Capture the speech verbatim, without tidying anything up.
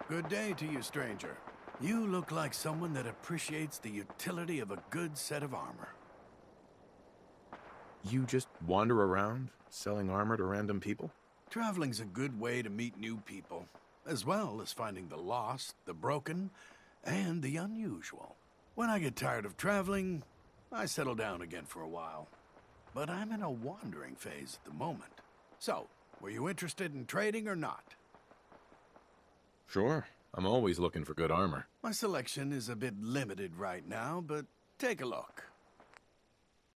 Good day to you, stranger. You look like someone that appreciates the utility of a good set of armor. You just wander around, selling armor to random people? Traveling's a good way to meet new people, as well as finding the lost, the broken, and the unusual. When I get tired of traveling, I settle down again for a while. But I'm in a wandering phase at the moment. So, were you interested in trading or not? Sure. I'm always looking for good armor. My selection is a bit limited right now, but take a look.